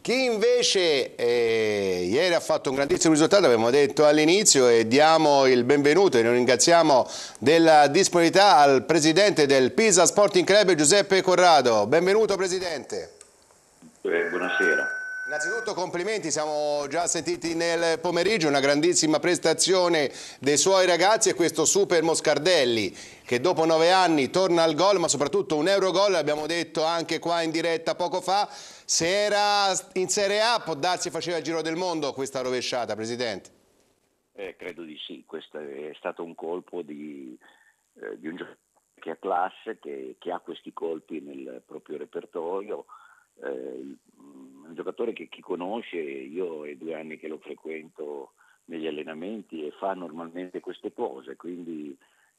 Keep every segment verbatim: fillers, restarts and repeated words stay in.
Chi invece eh, ieri ha fatto un grandissimo risultato, abbiamo detto all'inizio, e diamo il benvenuto e noi ringraziamo della disponibilità al presidente del Pisa Sporting Club, Giuseppe Corrado. Benvenuto presidente. Eh, buonasera. Innanzitutto complimenti, siamo già sentiti nel pomeriggio, una grandissima prestazione dei suoi ragazzi e questo Super Moscardelli che dopo nove anni torna al gol, ma soprattutto un Eurogol, l'abbiamo detto anche qua in diretta poco fa. Se era in Serie A può darsi faceva il giro del mondo questa rovesciata, presidente? Eh, credo di sì, questo è stato un colpo di, eh, di un giocatore che ha classe, che, che ha questi colpi nel proprio repertorio. Eh, un giocatore che chi conosce, io è due anni che lo frequento negli allenamenti e fa normalmente queste cose, quindi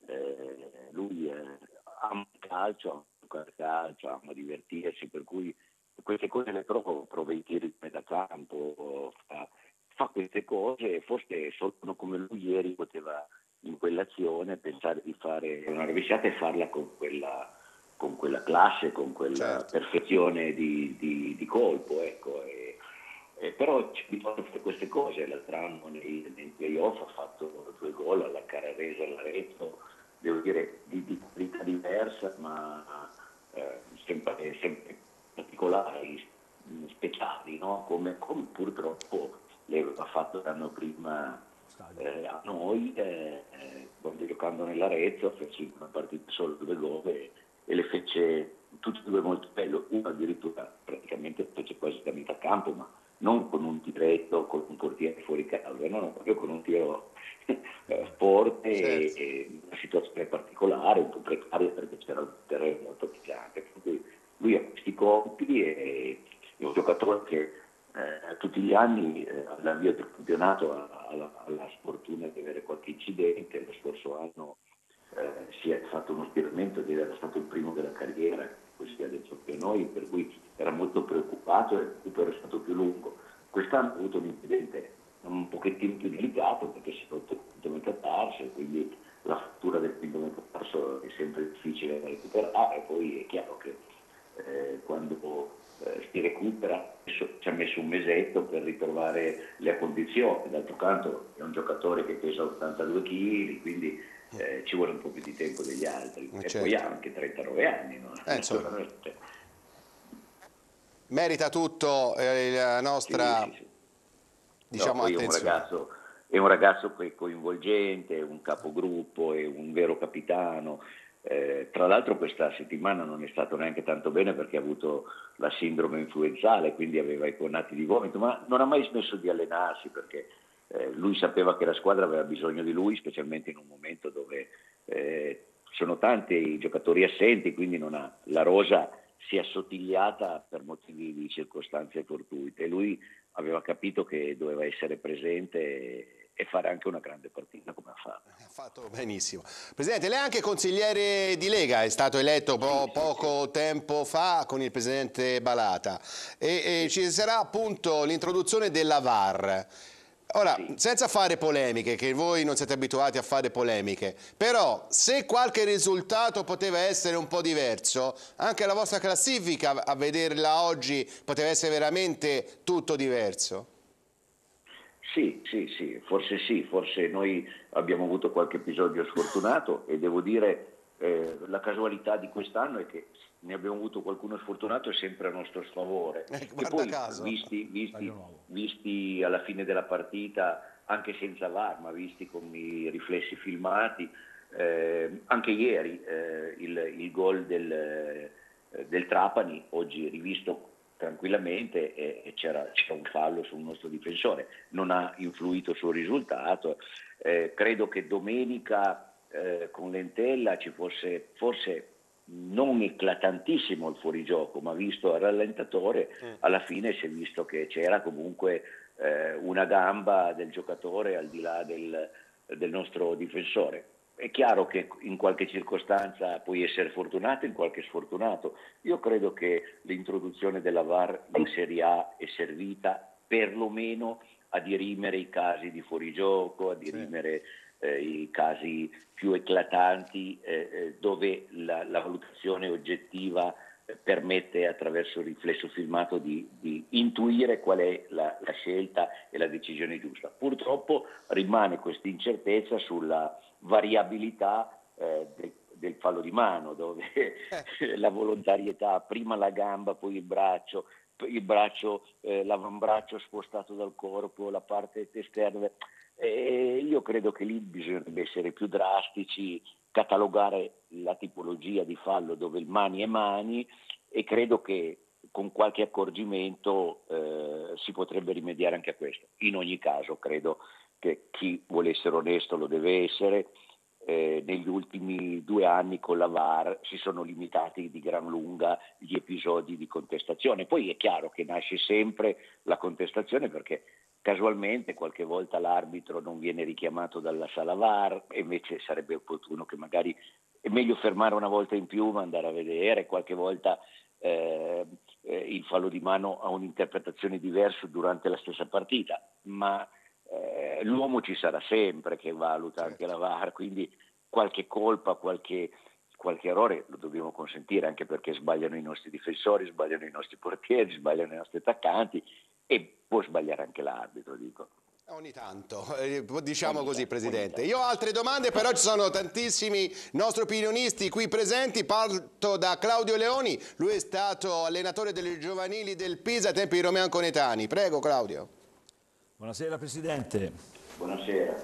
eh, lui eh, ama il calcio, ama giocare a calcio, ama divertirsi, per cui queste cose le prova, prova i tiri da campo, fa, fa queste cose e forse solo uno come lui ieri poteva in quell'azione pensare di fare una rovesciata e farla con quella con quella classe, con quella Certo. perfezione di, di, di colpo, ecco. E, e però ci bisogna fare queste cose. L'altro anno nei, nei playoff ha fatto due gol alla Carrarese e all'Arezzo, devo dire di, di qualità diversa, ma eh, sempre, sempre particolari, speciali, no? come, come purtroppo le aveva fatto l'anno prima eh, a noi, eh, eh, quando giocando nell'Arezzo fece una partita solo due gol e, e le fece tutte e due molto bello, uno addirittura praticamente fece quasi da metà campo, ma non con un tiretto, con un portiere fuori casa, no, no, proprio con un tiro eh, forte e, Certo. e una situazione particolare, un po' precaria perché c'era un terreno molto pesante. Quindi lui ha questi colpi e è un giocatore che eh, tutti gli anni eh, all'avvio del campionato ha, ha, la, ha la sfortuna di avere qualche incidente. Lo scorso anno eh, si è fatto uno stiramento ed era stato il primo della carriera, così ha detto che noi, per cui era molto preoccupato e il recupero è stato più lungo. Quest'anno ha avuto un incidente un pochettino più delicato perché si è rotto il quinto metatarso e quindi la frattura del quinto metatarso è sempre difficile da recuperare. Poi è chiaro che eh, quando eh, si recupera ci ha messo un mesetto per ritrovare le condizioni. D'altro canto è un giocatore che pesa ottantadue chili, quindi eh, ci vuole un po' più di tempo degli altri, e Certo. poi ha anche trentanove anni, no? Eh, merita tutto eh, la Sì, nostra, sì, sì. No, diciamo, poi è un attenzione. ragazzo, è un ragazzo coinvolgente, un capogruppo, è un vero capitano. Eh, tra l'altro questa settimana non è stato neanche tanto bene perché ha avuto la sindrome influenzale, quindi aveva i conati di vomito, ma non ha mai smesso di allenarsi perché eh, lui sapeva che la squadra aveva bisogno di lui, specialmente in un momento dove eh, sono tanti i giocatori assenti, quindi non ha, la rosa si è assottigliata per motivi di circostanze fortuite. Lui aveva capito che doveva essere presente e, e fare anche una grande partita come ha fatto. Ha fatto benissimo. Presidente, lei è anche consigliere di Lega, è stato eletto po Sì, sì, sì. poco tempo fa con il presidente Balata e, e ci sarà appunto l'introduzione della V A R. Ora, Sì. senza fare polemiche, che voi non siete abituati a fare polemiche, però se qualche risultato poteva essere un po' diverso, anche la vostra classifica a vederla oggi poteva essere veramente tutto diverso. Sì, sì, sì, forse sì, forse noi abbiamo avuto qualche episodio sfortunato e devo dire eh, la casualità di quest'anno è che ne abbiamo avuto qualcuno sfortunato e sempre a nostro sfavore, Eh, che guarda poi caso. visti, visti, visti alla fine della partita, anche senza V A R, ma visti con i riflessi filmati, eh, anche ieri eh, il, il gol del, eh, del Trapani, oggi rivisto tranquillamente, e, e c'era, c'era un fallo sul nostro difensore, non ha influito sul risultato. Eh, credo che domenica eh, con Lentella ci fosse forse non eclatantissimo il fuorigioco, ma visto al rallentatore alla fine si è visto che c'era comunque eh, una gamba del giocatore al di là del, del nostro difensore. È chiaro che in qualche circostanza puoi essere fortunato, in qualche sfortunato. Io credo che l'introduzione della V A R in Serie A è servita perlomeno a dirimere i casi di fuorigioco, a dirimere eh, i casi più eclatanti eh, eh, dove la, la valutazione oggettiva eh, permette attraverso il riflesso filmato di, di intuire qual è la, la scelta e la decisione giusta. Purtroppo rimane questa incertezza sulla variabilità eh, del, del fallo di mano, dove la volontarietà, prima la gamba, poi il braccio, il braccio, eh, l'avambraccio spostato dal corpo, la parte esterna. E io credo che lì bisognerebbe essere più drastici, catalogare la tipologia di fallo dove il mani è mani, e credo che con qualche accorgimento eh, si potrebbe rimediare anche a questo. In ogni caso credo che chi vuole essere onesto lo deve essere. Eh, negli ultimi due anni con la V A R si sono limitati di gran lunga gli episodi di contestazione. Poi è chiaro che nasce sempre la contestazione perché casualmente qualche volta l'arbitro non viene richiamato dalla sala V A R, e invece sarebbe opportuno che magari è meglio fermare una volta in più ma andare a vedere. Qualche volta eh, eh, il fallo di mano ha un'interpretazione diversa durante la stessa partita, ma eh, l'uomo ci sarà sempre che valuta Certo. anche la V A R, quindi qualche colpa, qualche, qualche errore lo dobbiamo consentire, anche perché sbagliano i nostri difensori, sbagliano i nostri portieri, sbagliano i nostri attaccanti, e può sbagliare anche l'arbitro, dico. Ogni tanto, eh, diciamo Ogni così, tanto, Presidente. ogni Io ho altre domande, però ci sono tantissimi nostri opinionisti qui presenti. Parto da Claudio Leoni, lui è stato allenatore delle giovanili del Pisa ai tempi di Romeo Anconetani. Prego, Claudio. Buonasera Presidente. Buonasera.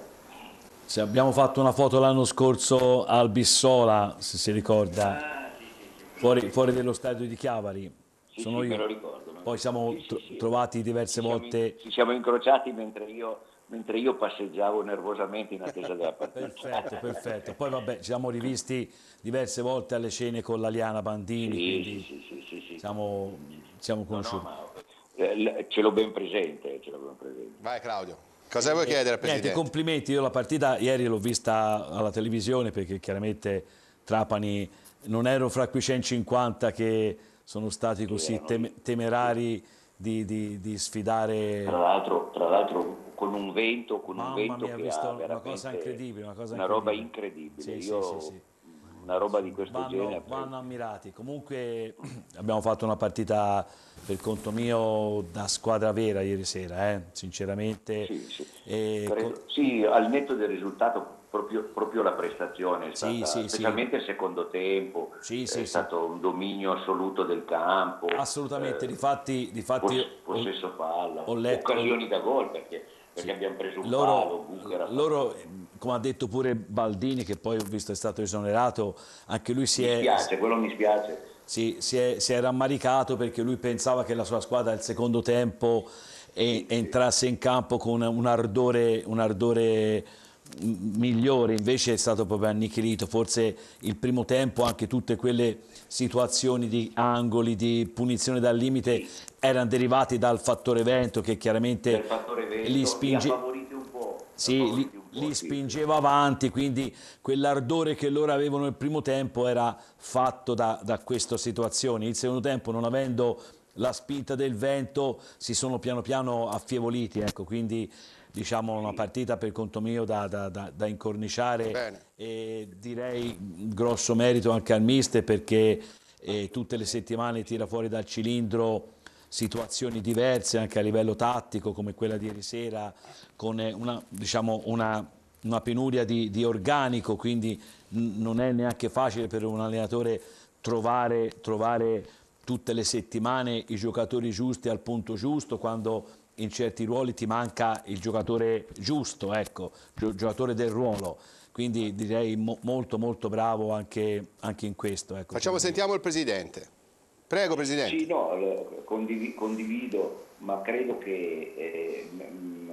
Se abbiamo fatto una foto l'anno scorso al Bissola, se si ricorda, Ah, sì, sì, sì, fuori, fuori dello stadio di Chiavari. sì, Sono sì, me io. lo ricordo. Poi siamo Sì, tro- sì, sì. trovati diverse Ci siamo, volte. ci siamo incrociati mentre io, mentre io passeggiavo nervosamente in attesa della partita. Perfetto, perfetto. Poi vabbè, ci siamo rivisti diverse volte alle cene con l'Aliana Bandini, Sì, quindi sì, sì, sì, sì. siamo, siamo No, no, conosciuti. ma eh, ce l'ho ben presente, ce l'ho ben presente. Vai, Claudio. Cosa vuoi chiedere al Niente, Presidente? complimenti. Io la partita ieri l'ho vista alla televisione perché chiaramente Trapani non ero fra quei centocinquanta che sono stati così erano tem- lì. temerari di, di- di Tra sfidare. l'altro, tra l'altro con un vento, con un Mamma vento mia, ho che ha visto una cosa veramente incredibile, una cosa una roba incredibile. incredibile. Sì, sì, sì, Io sì. una roba di questo genere. Vanno, vanno ammirati. Comunque abbiamo fatto una partita per conto mio da squadra vera ieri sera, eh? Sinceramente. Sì, sì. E co- Credo- sì, al netto del risultato, proprio, proprio la prestazione è Sì, stata, sì, sì. specialmente il secondo tempo, Sì, è sì, sì. stato un dominio assoluto del campo, Assolutamente, eh, difatti, difatti pos- ho, possesso palla, ho letto, ho- occasioni da gol perché, perché sì. abbiamo preso un palo, Loro, Bucher ha loro, fatto... come ha detto pure Baldini, che poi ho visto è stato esonerato, anche lui si Mi è, spiace, quello mi spiace. si, si è, si è rammaricato perché lui pensava che la sua squadra al secondo tempo e- Sì, sì. entrasse in campo con un ardore, un ardore m- migliore, invece è stato proprio annichilito. Forse il primo tempo, anche tutte quelle situazioni di angoli, di punizione dal limite Sì. erano derivati dal fattore vento che Del chiaramente fattore li vento li ha spinge, favoriti un po', li ha sì, li, favoriti un po', li sì, sì. spingeva avanti, quindi quell'ardore che loro avevano nel primo tempo era fatto da, da queste situazioni. Il secondo tempo, non avendo la spinta del vento, si sono piano piano affievoliti, ecco, quindi diciamo una partita per conto mio da, da, da, da incorniciare. Bene. E direi grosso merito anche al mister perché eh, tutte le settimane tira fuori dal cilindro situazioni diverse anche a livello tattico come quella di ieri sera con una, diciamo, una, una penuria di, di organico, quindi n- non è neanche facile per un allenatore trovare, trovare tutte le settimane i giocatori giusti al punto giusto quando in certi ruoli ti manca il giocatore giusto, ecco, gio- giocatore del ruolo. Quindi direi mo- molto molto bravo anche, anche in questo. Ecco. Facciamo, sentiamo il Presidente. Prego, Sì, Presidente. no, l- condivi- condivido, ma credo che eh, m-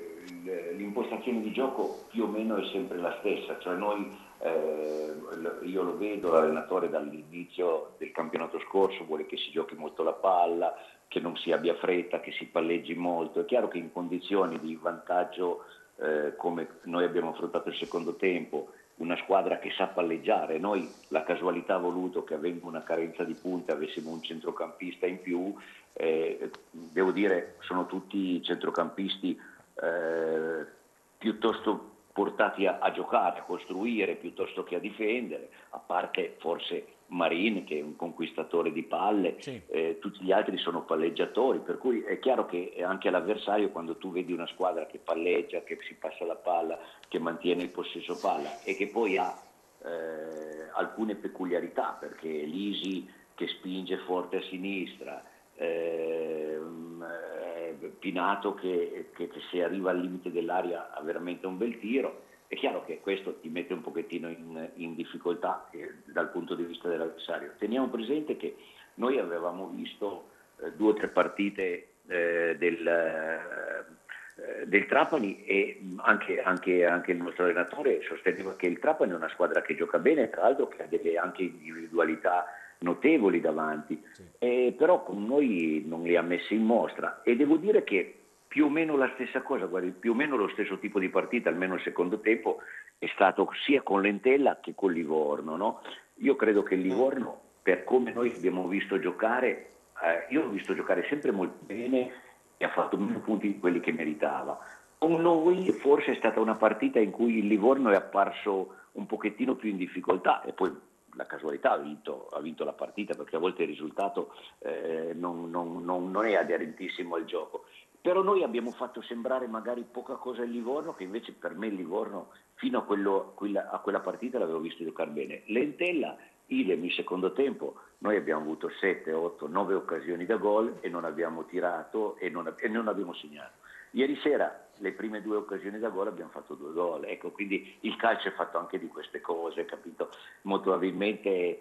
l- l'impostazione di gioco più o meno è sempre la stessa, cioè noi, eh, l- io lo vedo, l'allenatore dall'inizio del campionato scorso vuole che si giochi molto la palla, che non si abbia fretta, che si palleggi molto. È chiaro che in condizioni di vantaggio eh, come noi abbiamo affrontato il secondo tempo, una squadra che sa palleggiare, noi la casualità ha voluto che avendo una carenza di punte avessimo un centrocampista in più, eh, devo dire sono tutti centrocampisti eh, piuttosto portati a, a giocare, a costruire piuttosto che a difendere, a parte forse Marin che è un conquistatore di palle, Sì. eh, tutti gli altri sono palleggiatori, per cui è chiaro che anche l'avversario, quando tu vedi una squadra che palleggia, che si passa la palla, che mantiene il possesso palla e che poi ha eh, alcune peculiarità, perché Lisi che spinge forte a sinistra, eh, Pinato che, che, che se arriva al limite dell'area ha veramente un bel tiro. È chiaro che questo ti mette un pochettino in, in difficoltà eh, dal punto di vista dell'avversario. Teniamo presente che noi avevamo visto eh, due o tre partite eh, del, eh, del Trapani e anche, anche, anche il nostro allenatore sosteneva che il Trapani è una squadra che gioca bene, tra l'altro che ha delle anche individualità notevoli davanti, sì. eh, però con noi non li ha messi in mostra e devo dire che più o meno la stessa cosa, guardi, più o meno lo stesso tipo di partita, almeno il secondo tempo, è stato sia con l'Entella che con Livorno, no? Io credo che il Livorno, per come noi abbiamo visto giocare, eh, io l'ho visto giocare sempre molto bene e ha fatto meno punti di quelli che meritava. Con noi forse è stata una partita in cui il Livorno è apparso un pochettino più in difficoltà e poi la casualità ha vinto, ha vinto la partita, perché a volte il risultato eh, non, non, non, non è aderentissimo al gioco. Però noi abbiamo fatto sembrare magari poca cosa il Livorno, che invece per me il Livorno fino a, quello, a quella partita l'avevo visto giocare bene. L'Entella, idem il secondo tempo, noi abbiamo avuto sette, otto, nove occasioni da gol e non abbiamo tirato e non, e non abbiamo segnato. Ieri sera le prime due occasioni da gol abbiamo fatto due gol, ecco, quindi il calcio è fatto anche di queste cose, capito? Molto probabilmente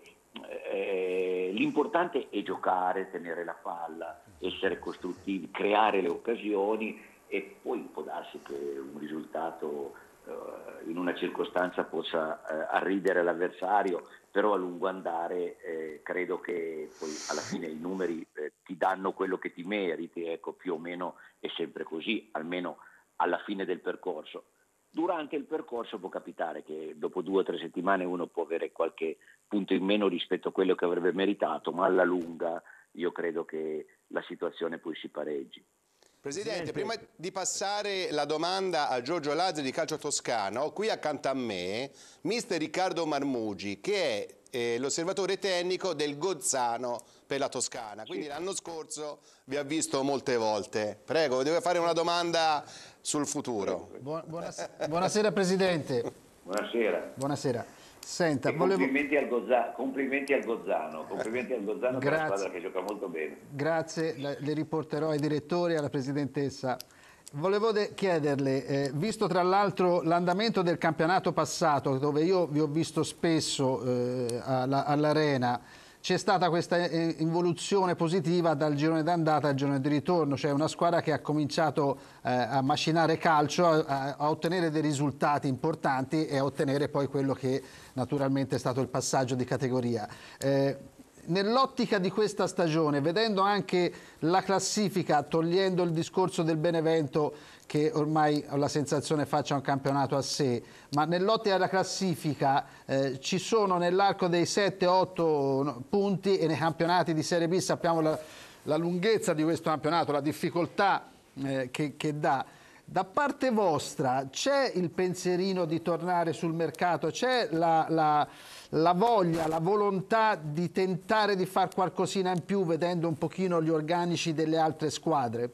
eh, l'importante è giocare, tenere la palla, essere costruttivi, creare le occasioni e poi può darsi che un risultato eh, in una circostanza possa eh, arridere l'avversario, però a lungo andare eh, credo che poi alla fine i numeri eh, ti danno quello che ti meriti, ecco, più o meno è sempre così, almeno alla fine del percorso. Durante il percorso può capitare che dopo due o tre settimane uno può avere qualche punto in meno rispetto a quello che avrebbe meritato, ma alla lunga io credo che la situazione poi si pareggi. Presidente, prima di passare la domanda a Giorgio Lazzi di Calcio Toscano, ho qui accanto a me mister Riccardo Marmugi, che è eh, l'osservatore tecnico del Gozzano per la Toscana, quindi sì. L'anno scorso vi ha visto molte volte. Prego, devo fare una domanda sul futuro. Buonasera, buonasera Presidente. Buonasera. Buonasera. Senta, e volevo... complimenti, al Gozza... complimenti al Gozzano, complimenti al Gozzano per una squadra che gioca molto bene. Grazie, le riporterò ai direttori e alla Presidentessa. Volevo chiederle, eh, visto tra l'altro l'andamento del campionato passato, dove io vi ho visto spesso eh, all'Arena, c'è stata questa involuzione positiva dal girone d'andata al girone di ritorno, cioè una squadra che ha cominciato eh, a macinare calcio, a, a ottenere dei risultati importanti e a ottenere poi quello che naturalmente è stato il passaggio di categoria. Eh, Nell'ottica di questa stagione, vedendo anche la classifica, togliendo il discorso del Benevento, che ormai ho la sensazione faccia un campionato a sé, ma nell'ottica della classifica eh, ci sono nell'arco dei sette otto punti e nei campionati di Serie B sappiamo la, la lunghezza di questo campionato, la difficoltà eh, che, che dà. Da parte vostra c'è il pensierino di tornare sul mercato, c'è la, la, la voglia, la volontà di tentare di fare qualcosina in più vedendo un pochino gli organici delle altre squadre?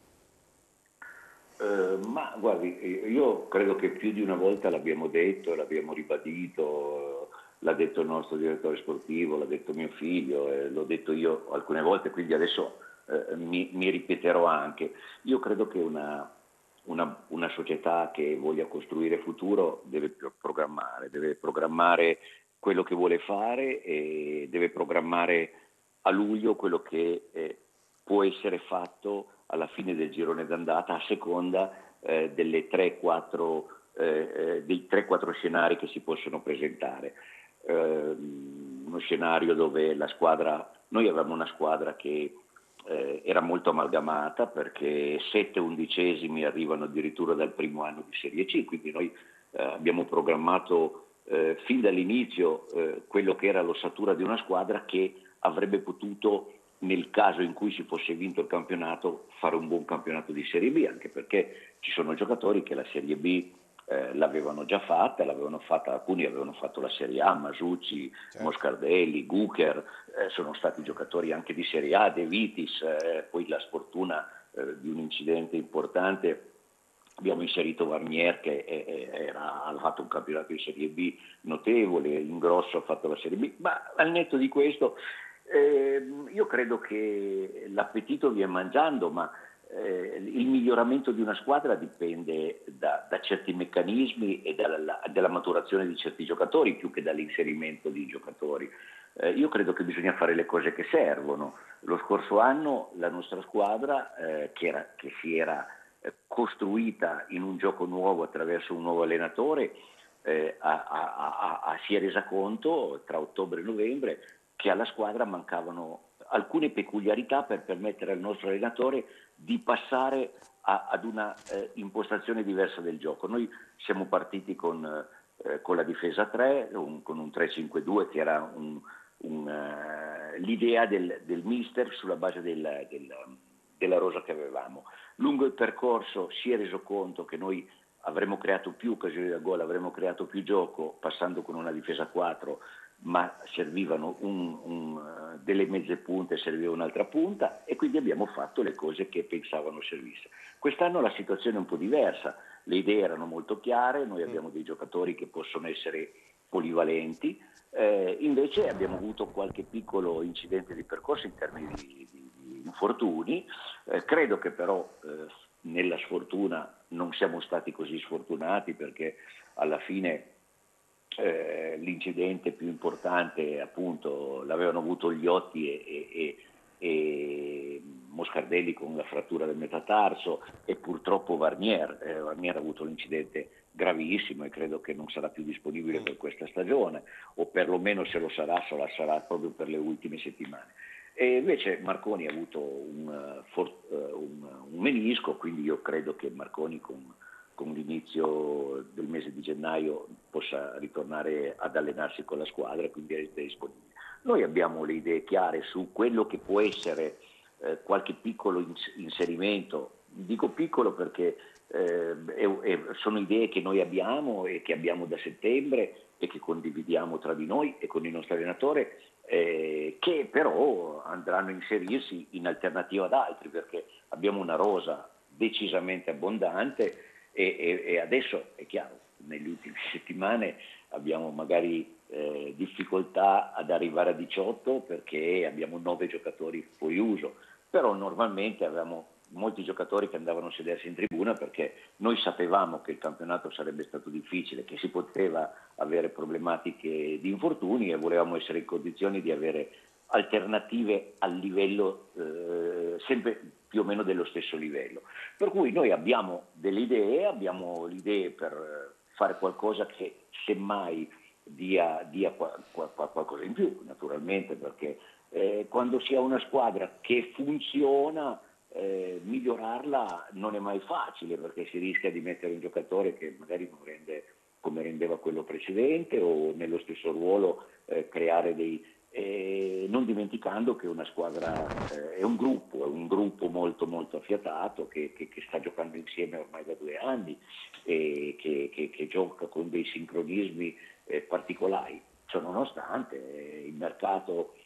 Uh, ma guardi, io credo che più di una volta l'abbiamo detto, l'abbiamo ribadito, l'ha detto il nostro direttore sportivo, l'ha detto mio figlio, eh, l'ho detto io alcune volte, quindi adesso eh, mi, mi ripeterò anche. Io credo che una... Una, una società che voglia costruire futuro deve programmare, deve programmare quello che vuole fare e deve programmare a luglio quello che eh, può essere fatto alla fine del girone d'andata a seconda eh, delle tre quattro, eh, dei tre quattro scenari che si possono presentare. Eh, uno scenario dove la squadra, noi avevamo una squadra che Eh, era molto amalgamata perché sette undicesimi arrivano addirittura dal primo anno di Serie C, quindi noi eh, abbiamo programmato eh, fin dall'inizio eh, quello che era l'ossatura di una squadra che avrebbe potuto, nel caso in cui si fosse vinto il campionato, fare un buon campionato di Serie B, anche perché ci sono giocatori che la Serie B eh, l'avevano già fatta, l'avevano fatta, alcuni avevano fatto la Serie A, Masucci, Certo. Moscardelli, Gucher, eh, sono stati giocatori anche di Serie A, De Vitis, eh, poi la sfortuna eh, di un incidente importante. Abbiamo inserito Varnier che è, è, era, ha fatto un campionato di Serie B notevole, Ingrosso ha fatto la Serie B, ma al netto di questo eh, io credo che l'appetito viene mangiando, ma eh, il miglioramento di una squadra dipende da, da certi meccanismi e dalla, dalla maturazione di certi giocatori più che dall'inserimento di giocatori. Eh, io credo che bisogna fare le cose che servono. Lo scorso anno la nostra squadra eh, che, era, che si era costruita in un gioco nuovo attraverso un nuovo allenatore eh, ha, ha, ha, ha, si è resa conto tra ottobre e novembre che alla squadra mancavano alcune peculiarità per permettere al nostro allenatore di passare a, ad una eh, impostazione diversa del gioco. Noi siamo partiti con, eh, con la difesa tre, un, con un tre cinque due che era un, un, uh, l'idea del, del mister sulla base del, del, della rosa che avevamo. Lungo il percorso si è reso conto che noi avremmo creato più occasioni da gol, avremmo creato più gioco passando con una difesa quattro, ma servivano un, un, delle mezze punte, serviva un'altra punta e quindi abbiamo fatto le cose che pensavano servisse. Quest'anno la situazione è un po' diversa, le idee erano molto chiare, noi abbiamo dei giocatori che possono essere polivalenti, eh, invece abbiamo avuto qualche piccolo incidente di percorso in termini di, di, di infortuni, eh, credo che però eh, nella sfortuna non siamo stati così sfortunati perché alla fine eh, l'incidente più importante appunto l'avevano avuto Gliotti e, e, e, e Moscardelli con la frattura del metatarso e purtroppo Varnier, eh, Varnier ha avuto l'incidente gravissimo e credo che non sarà più disponibile per questa stagione o perlomeno se lo sarà, sarà, sarà proprio per le ultime settimane. E invece Marconi ha avuto un, un, un menisco, quindi io credo che Marconi con, con l'inizio del mese di gennaio possa ritornare ad allenarsi con la squadra e quindi essere disponibile. Noi abbiamo le idee chiare su quello che può essere eh, qualche piccolo ins- inserimento, dico piccolo perché eh, è, è, sono idee che noi abbiamo e che abbiamo da settembre e che condividiamo tra di noi e con il nostro allenatore, eh, che però andranno a inserirsi in alternativa ad altri perché abbiamo una rosa decisamente abbondante e, e, e adesso è chiaro, nelle ultime settimane abbiamo magari eh, difficoltà ad arrivare a diciotto perché abbiamo nove giocatori fuori uso, però normalmente avevamo molti giocatori che andavano a sedersi in tribuna perché noi sapevamo che il campionato sarebbe stato difficile, che si poteva avere problematiche di infortuni e volevamo essere in condizioni di avere alternative al livello eh, sempre più o meno dello stesso livello. Per cui noi abbiamo delle idee, abbiamo le idee per fare qualcosa che semmai dia, dia qua, qua, qualcosa in più, naturalmente, perché eh, quando si ha una squadra che funziona Eh, migliorarla non è mai facile perché si rischia di mettere un giocatore che magari non rende come rendeva quello precedente o nello stesso ruolo eh, creare dei eh, non dimenticando che una squadra eh, è un gruppo, è un gruppo molto molto affiatato che, che, che sta giocando insieme ormai da due anni e che, che, che gioca con dei sincronismi eh, particolari. Ciò nonostante eh, il mercato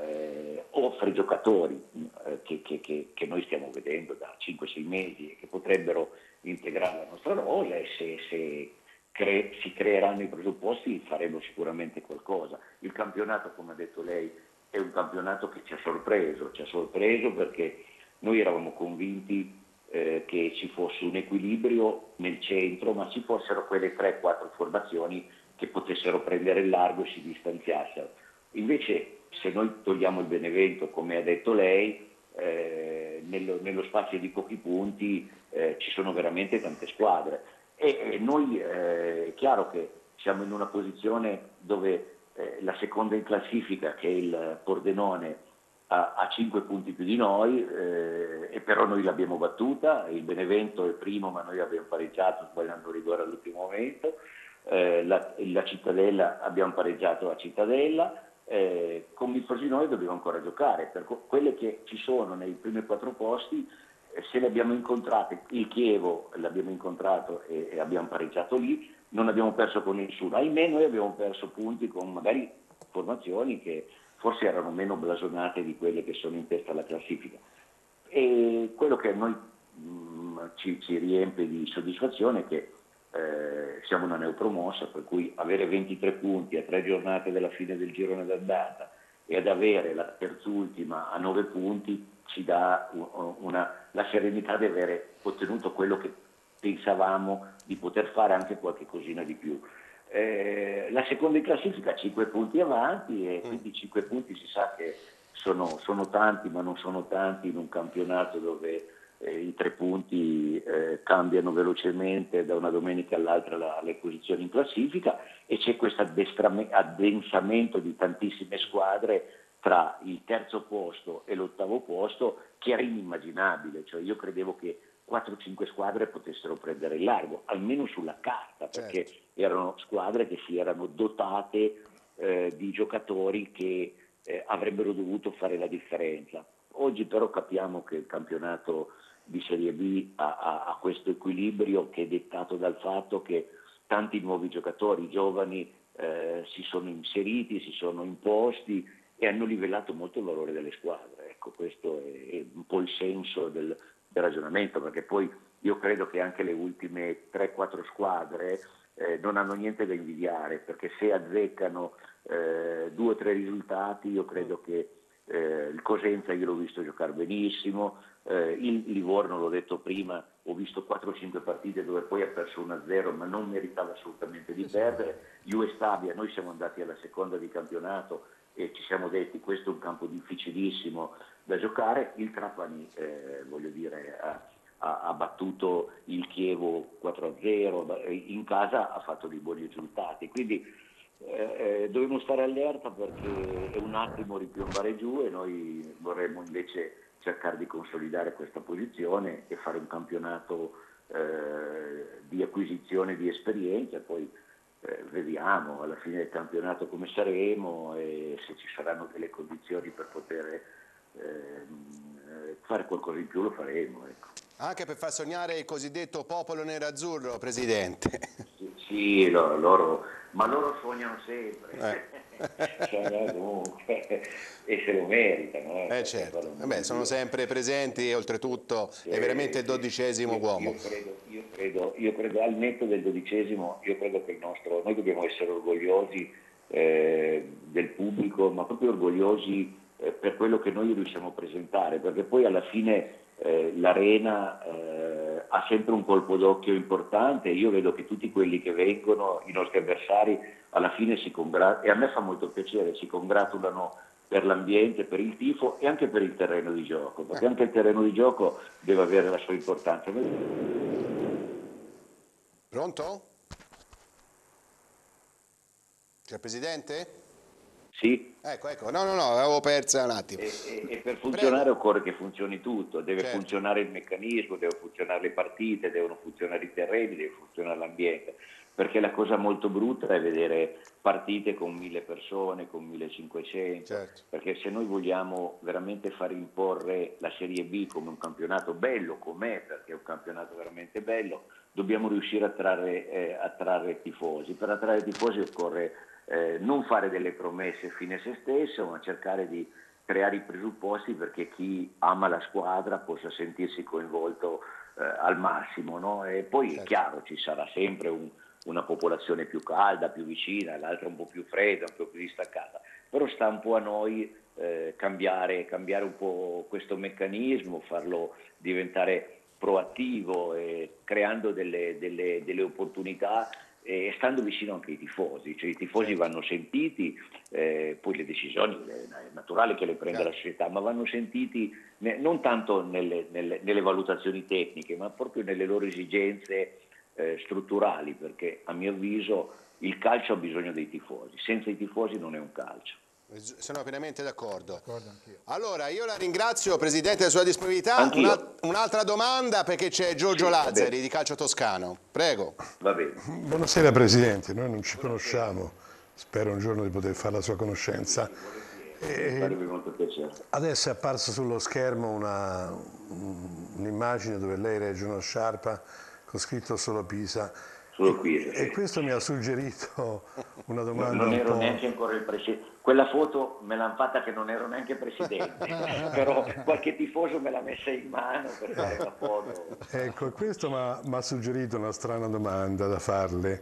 Eh, offre giocatori eh, che, che, che, che noi stiamo vedendo da cinque sei mesi e che potrebbero integrare la nostra rosa e se, se cre- si creeranno i presupposti faremo sicuramente qualcosa. Il campionato, come ha detto lei, è un campionato che ci ha sorpreso, ci ha sorpreso perché noi eravamo convinti eh, che ci fosse un equilibrio nel centro, ma ci fossero quelle tre quattro formazioni che potessero prendere il largo e si distanziassero. Invece se noi togliamo il Benevento, come ha detto lei, eh, nello, nello spazio di pochi punti eh, ci sono veramente tante squadre e, e noi eh, è chiaro che siamo in una posizione dove eh, la seconda in classifica, che è il Pordenone, ha, ha cinque punti più di noi eh, e però noi l'abbiamo battuta, il Benevento è il primo ma noi l'abbiamo pareggiato sbagliando rigore all'ultimo momento, eh, la, la Cittadella abbiamo pareggiato a Cittadella. Eh, con il Frosinone dobbiamo ancora giocare, per quelle che ci sono nei primi quattro posti se le abbiamo incontrate, il Chievo l'abbiamo incontrato e, e abbiamo pareggiato lì, non abbiamo perso con nessuno. Ahimè, noi abbiamo perso punti con magari formazioni che forse erano meno blasonate di quelle che sono in testa alla classifica. E quello che a noi mh, ci, ci riempie di soddisfazione è che eh, siamo una neopromossa, per cui avere ventitré punti a tre giornate dalla fine del girone d'andata e ad avere la terzultima a nove punti ci dà una, la serenità di avere ottenuto quello che pensavamo di poter fare, anche qualche cosina di più. Eh, la seconda in classifica ha cinque punti avanti e quindi cinque punti si sa che sono, sono tanti, ma non sono tanti in un campionato dove eh, i tre punti eh, cambiano velocemente da una domenica all'altra la, le posizioni in classifica, e c'è questo addensamento di tantissime squadre tra il terzo posto e l'ottavo posto che era inimmaginabile. Cioè io credevo che quattro cinque squadre potessero prendere il largo, almeno sulla carta, perché certo, erano squadre che si erano dotate eh, di giocatori che eh, avrebbero dovuto fare la differenza. Oggi però capiamo che il campionato di Serie B ha, ha, ha questo equilibrio che è dettato dal fatto che tanti nuovi giocatori giovani eh, si sono inseriti, si sono imposti e hanno livellato molto il valore delle squadre. Ecco, questo è, è un po' il senso del, del ragionamento, perché poi io credo che anche le ultime tre quattro squadre eh, non hanno niente da invidiare, perché se azzeccano eh, due o tre risultati, io credo che eh, il Cosenza io l'ho visto giocare benissimo, eh, il Livorno, l'ho detto prima, ho visto quattro cinque partite dove poi ha perso uno a zero ma non meritava assolutamente di perdere. Juve Stabia, noi siamo andati alla seconda di campionato e ci siamo detti questo è un campo difficilissimo da giocare. Il Trapani eh, voglio dire ha, ha, ha battuto il Chievo quattro a zero, in casa ha fatto dei buoni risultati, quindi eh, eh, dovremmo stare allerta perché è un attimo ripiombare giù e noi vorremmo invece cercare di consolidare questa posizione e fare un campionato eh, di acquisizione di esperienza. Poi Eh, vediamo alla fine del campionato come saremo e se ci saranno delle condizioni per poter eh, fare qualcosa in più lo faremo. Ecco. Anche per far sognare il cosiddetto popolo nerazzurro, Presidente. Sì, sì lo, loro, ma loro sognano sempre. Eh. Cioè, comunque, e se lo meritano. Eh, certo. Vabbè, sono sempre presenti e oltretutto sì, è veramente il dodicesimo io, uomo. Io credo, io, credo, io credo al netto del dodicesimo, io credo che il nostro, noi dobbiamo essere orgogliosi eh, del pubblico, ma proprio orgogliosi eh, per quello che noi riusciamo a presentare, perché poi alla fine eh, l'Arena eh, ha sempre un colpo d'occhio importante. Io vedo che tutti quelli che vengono, i nostri avversari, alla fine si congratulano, e a me fa molto piacere, si congratulano per l'ambiente, per il tifo e anche per il terreno di gioco, perché anche il terreno di gioco deve avere la sua importanza. Pronto? Signor Presidente? Sì. Ecco, ecco, no, no, no, avevo persa un attimo. E, e, e per funzionare Prego. Occorre che funzioni tutto, deve certo. funzionare il meccanismo, devono funzionare le partite, devono funzionare i terreni, deve funzionare l'ambiente, perché la cosa molto brutta è vedere partite con mille persone, con millecinquecento, certo. Perché se noi vogliamo veramente far imporre la Serie B come un campionato bello, com'è, perché è un campionato veramente bello, dobbiamo riuscire a trarre, eh, a trarre tifosi. Per attrarre tifosi occorre eh, non fare delle promesse fine a se stesso, ma cercare di creare i presupposti perché chi ama la squadra possa sentirsi coinvolto eh, al massimo, no? E poi certo. È chiaro, ci sarà sempre un una popolazione più calda, più vicina, l'altra un po' più fredda, un po' più distaccata, però sta un po' a noi eh, cambiare, cambiare un po' questo meccanismo, farlo diventare proattivo, eh, creando delle, delle, delle opportunità e stando vicino anche ai tifosi, cioè i tifosi vanno sentiti, eh, poi le decisioni è naturale che le prenda la società, ma vanno sentiti ne, non tanto nelle, nelle, nelle valutazioni tecniche, ma proprio nelle loro esigenze Eh, strutturali, perché a mio avviso il calcio ha bisogno dei tifosi, senza i tifosi non è un calcio. Sono pienamente d'accordo. Allora io la ringrazio Presidente della sua disponibilità. Un'altra domanda perché c'è Giorgio sì, Lazzari di Calcio Toscano. Prego. Va bene. Buonasera Presidente, noi non ci conosciamo, spero un giorno di poter fare la sua conoscenza. mi farebbe molto piacere. Adesso è apparsa sullo schermo un'immagine dove lei regge uno sciarpa con scritto solo Pisa. Solo Pisa, e, sì. e questo mi ha suggerito una domanda. Non, non ero un po'... neanche ancora il presidente. Quella foto me l'hanno fatta che non ero neanche presidente, però qualche tifoso me l'ha messa in mano per fare la foto. Ecco, questo mi ha suggerito una strana domanda da farle,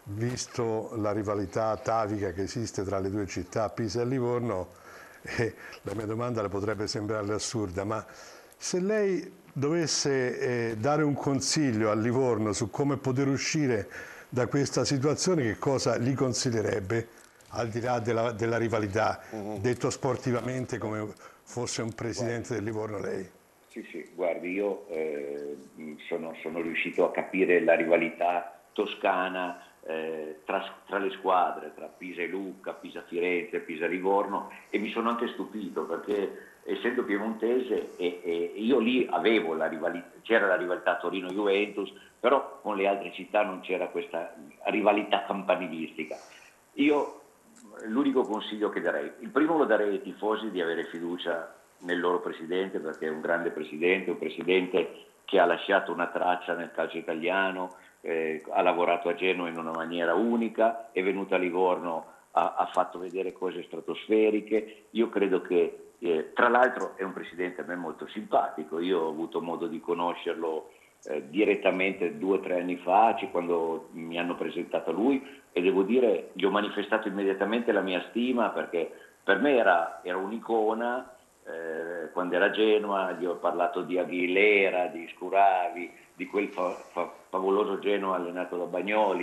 visto la rivalità atavica che esiste tra le due città, Pisa e Livorno. E la mia domanda le potrebbe sembrare assurda, ma se lei dovesse eh, dare un consiglio a Livorno su come poter uscire da questa situazione, che cosa gli consiglierebbe? Al di là della, della rivalità, uh-huh. detto sportivamente, come fosse un presidente del Livorno lei. Sì, sì, guardi, io eh, sono, sono riuscito a capire la rivalità toscana eh, tra, tra le squadre, tra Pisa e Lucca, Pisa Firenze, Pisa Livorno, e mi sono anche stupito perché essendo piemontese e, e io lì avevo la rivalità, c'era la rivalità Torino-Juventus, però con le altre città non c'era questa rivalità campanilistica. Io l'unico consiglio che darei, il primo lo darei ai tifosi di avere fiducia nel loro presidente, perché è un grande presidente, un presidente che ha lasciato una traccia nel calcio italiano, eh, ha lavorato a Genova in una maniera unica, è venuto a Livorno, ha, ha fatto vedere cose stratosferiche. Io credo che, eh, tra l'altro è un presidente a me molto simpatico, io ho avuto modo di conoscerlo eh, direttamente due o tre anni fa, quando mi hanno presentato a lui, e devo dire, gli ho manifestato immediatamente la mia stima, perché per me era, era un'icona. Eh, quando era a Genova gli ho parlato di Aguilera, di Scuravi, di quel fa, fa, favoloso Genoa allenato da Bagnoli,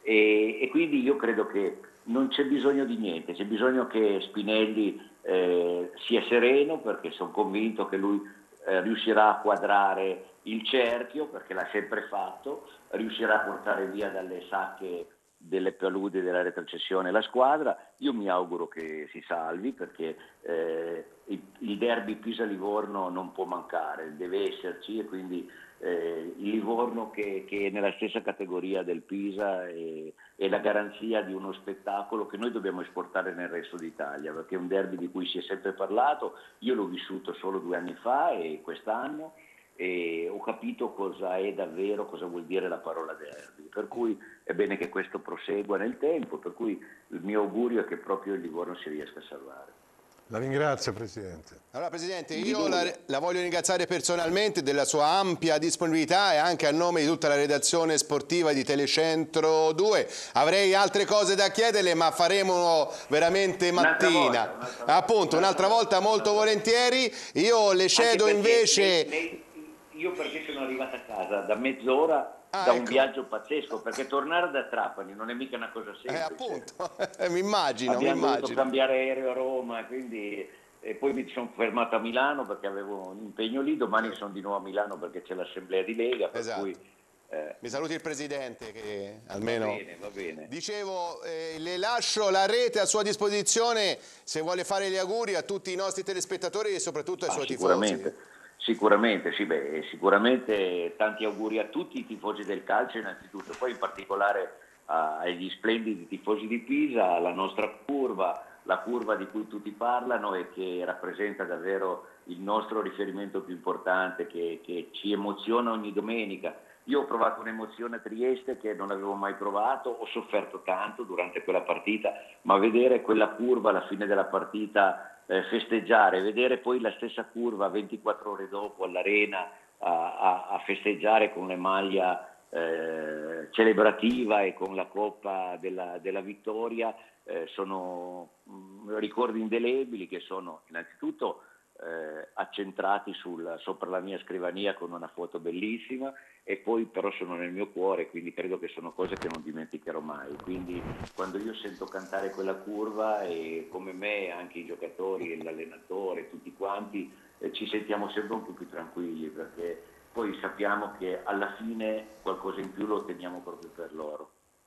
e, e quindi io credo che non c'è bisogno di niente, c'è bisogno che Spinelli eh, sia sereno, perché sono convinto che lui eh, riuscirà a quadrare il cerchio, perché l'ha sempre fatto, riuscirà a portare via dalle sacche delle paludi della retrocessione la squadra. Io mi auguro che si salvi, perché eh, il, il derby Pisa-Livorno non può mancare, deve esserci, e quindi eh, il Livorno che, che è nella stessa categoria del Pisa è, è la garanzia di uno spettacolo che noi dobbiamo esportare nel resto d'Italia, perché è un derby di cui si è sempre parlato. Io l'ho vissuto solo due anni fa e quest'anno, e ho capito cosa è davvero, cosa vuol dire la parola derby, per cui è bene che questo prosegua nel tempo, per cui il mio augurio è che proprio il Livorno si riesca a salvare. La ringrazio, Presidente. Allora, Presidente, io la, la voglio ringraziare personalmente della sua ampia disponibilità, e anche a nome di tutta la redazione sportiva di Telecentro due. Avrei altre cose da chiederle, ma faremo veramente mattina. Un'altra volta, Appunto, un'altra volta, volta molto volentieri. Io le cedo invece... Lei, lei, io perché sono arrivata a casa da mezz'ora, ah, da ecco. un viaggio pazzesco, perché tornare da Trapani non è mica una cosa semplice. Eh, appunto, mi immagino, Abbiamo mi immagino. dovuto cambiare aereo a Roma, quindi, e poi mi sono fermato a Milano perché avevo un impegno lì, domani sono di nuovo a Milano perché c'è l'assemblea di Lega, per esatto. cui... Eh, mi saluti il Presidente, che almeno... Va bene, va bene. Dicevo, eh, le lascio la rete a sua disposizione se vuole fare gli auguri a tutti i nostri telespettatori e soprattutto ai ah, suoi sicuramente. tifosi. Sicuramente, sì, beh, sicuramente tanti auguri a tutti i tifosi del calcio innanzitutto, poi in particolare agli splendidi tifosi di Pisa, alla nostra curva, la curva di cui tutti parlano e che rappresenta davvero il nostro riferimento più importante, che, che ci emoziona ogni domenica. Io ho provato un'emozione a Trieste che non avevo mai provato, ho sofferto tanto durante quella partita, ma vedere quella curva alla fine della partita eh, festeggiare, vedere poi la stessa curva ventiquattro ore dopo all'Arena a, a, a festeggiare con le maglia eh, celebrativa e con la Coppa della, della Vittoria, eh, sono mh, ricordi indelebili che sono innanzitutto eh, accentrati sul, sopra la mia scrivania con una foto bellissima, e poi però sono nel mio cuore, quindi credo che sono cose che non dimenticherò mai. Quindi quando io sento cantare quella curva, e come me anche i giocatori e l'allenatore, tutti quanti, eh, ci sentiamo sempre un po' più tranquilli, perché poi sappiamo che alla fine qualcosa in più lo otteniamo proprio per loro.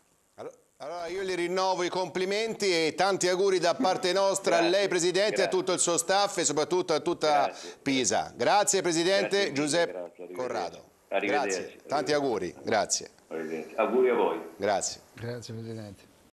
Allora io le rinnovo i complimenti e tanti auguri da parte nostra. Grazie, a lei Presidente, grazie. A tutto il suo staff e soprattutto a tutta grazie, Pisa. Grazie Presidente, grazie, Giuseppe grazie, Corrado. Arrivederci. Grazie, tanti auguri, grazie. Auguri a voi. Grazie. Grazie Presidente.